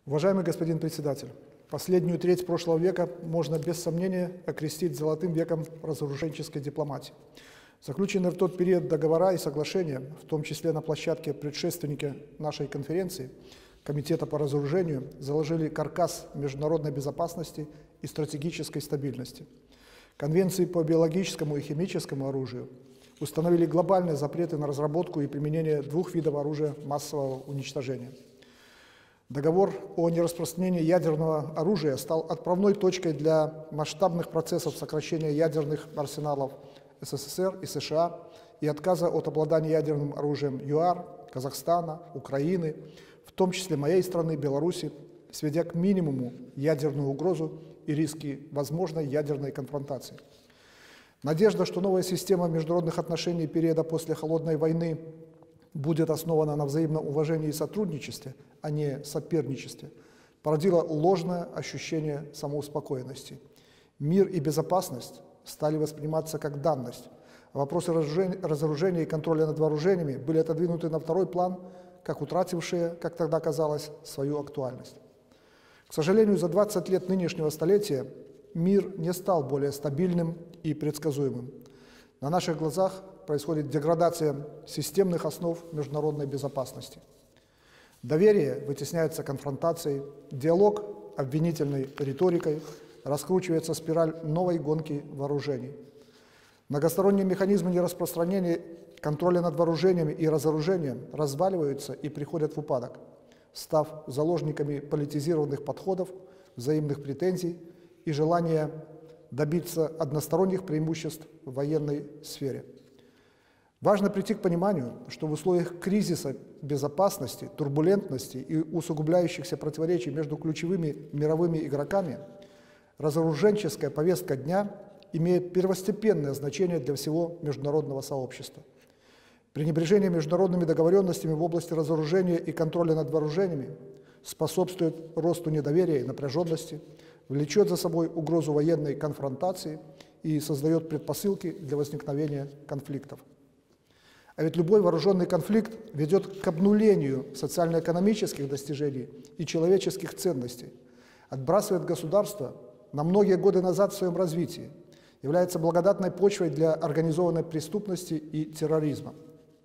Уважаемый господин председатель, последнюю треть прошлого века можно без сомнения окрестить золотым веком разоруженческой дипломатии. Заключенные в тот период договора и соглашения, в том числе на площадке предшественника нашей конференции, Комитета по разоружению, заложили каркас международной безопасности и стратегической стабильности. Конвенции по биологическому и химическому оружию установили глобальные запреты на разработку и применение двух видов оружия массового уничтожения. Договор о нераспространении ядерного оружия стал отправной точкой для масштабных процессов сокращения ядерных арсеналов СССР и США и отказа от обладания ядерным оружием ЮАР, Казахстана, Украины, в том числе моей страны, Беларуси, сведя к минимуму ядерную угрозу и риски возможной ядерной конфронтации. Надежда, что новая система международных отношений периода после Холодной войны будет основана на взаимном уважении и сотрудничестве, а не соперничестве, породила ложное ощущение самоуспокоенности. Мир и безопасность стали восприниматься как данность, а вопросы разоружения и контроля над вооружениями были отодвинуты на второй план, как утратившие, как тогда казалось, свою актуальность. К сожалению, за 20 лет нынешнего столетия мир не стал более стабильным и предсказуемым. На наших глазах происходит деградация системных основ международной безопасности. Доверие вытесняется конфронтацией, диалог обвинительной риторикой, раскручивается спираль новой гонки вооружений. Многосторонние механизмы нераспространения, контроля над вооружениями и разоружением разваливаются и приходят в упадок, став заложниками политизированных подходов, взаимных претензий и желания добиться односторонних преимуществ в военной сфере. Важно прийти к пониманию, что в условиях кризиса безопасности, турбулентности и усугубляющихся противоречий между ключевыми мировыми игроками разоруженческая повестка дня имеет первостепенное значение для всего международного сообщества. Пренебрежение международными договоренностями в области разоружения и контроля над вооружениями способствует росту недоверия и напряженности, влечет за собой угрозу военной конфронтации и создает предпосылки для возникновения конфликтов. А ведь любой вооруженный конфликт ведет к обнулению социально-экономических достижений и человеческих ценностей, отбрасывает государство на многие годы назад в своем развитии, является благодатной почвой для организованной преступности и терроризма.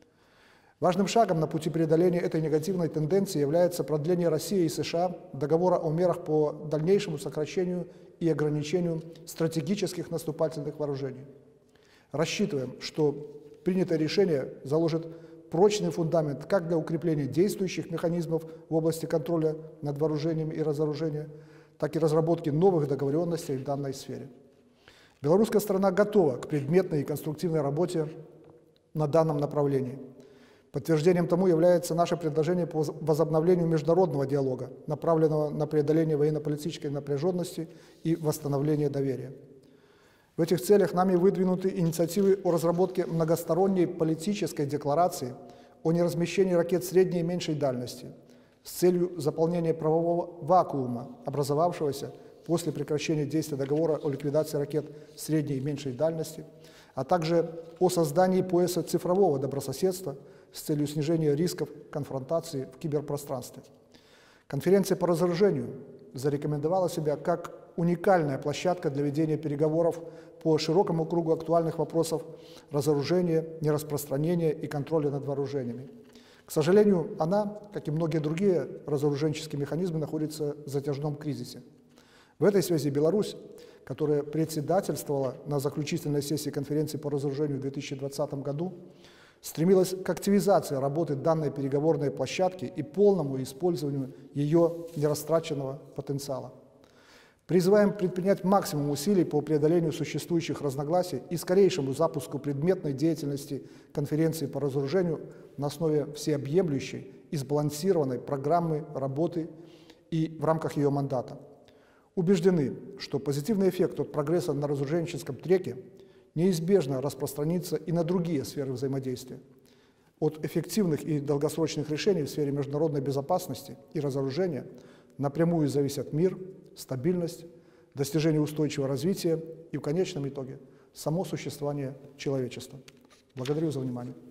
Важным шагом на пути преодоления этой негативной тенденции является продление России и США договора о мерах по дальнейшему сокращению и ограничению стратегических наступательных вооружений. Рассчитываем, что принятое решение заложит прочный фундамент как для укрепления действующих механизмов в области контроля над вооружением и разоружения, так и разработки новых договоренностей в данной сфере. Белорусская сторона готова к предметной и конструктивной работе на данном направлении. Подтверждением тому является наше предложение по возобновлению международного диалога, направленного на преодоление военно-политической напряженности и восстановление доверия. В этих целях нами выдвинуты инициативы о разработке многосторонней политической декларации о неразмещении ракет средней и меньшей дальности с целью заполнения правового вакуума, образовавшегося после прекращения действия договора о ликвидации ракет средней и меньшей дальности, а также о создании пояса цифрового добрососедства с целью снижения рисков конфронтации в киберпространстве. Конференция по разоружению зарекомендовала себя как уникальная площадка для ведения переговоров по широкому кругу актуальных вопросов разоружения, нераспространения и контроля над вооружениями. К сожалению, она, как и многие другие разоруженческие механизмы, находится в затяжном кризисе. В этой связи Беларусь, которая председательствовала на заключительной сессии конференции по разоружению в 2020 году, стремилась к активизации работы данной переговорной площадки и полному использованию ее нерастраченного потенциала. Призываем предпринять максимум усилий по преодолению существующих разногласий и скорейшему запуску предметной деятельности конференции по разоружению на основе всеобъемлющей и сбалансированной программы работы и в рамках ее мандата. Убеждены, что позитивный эффект от прогресса на разоруженческом треке неизбежно распространится и на другие сферы взаимодействия. От эффективных и долгосрочных решений в сфере международной безопасности и разоружения напрямую зависят мир, стабильность, достижение устойчивого развития и, в конечном итоге, само существование человечества. Благодарю за внимание.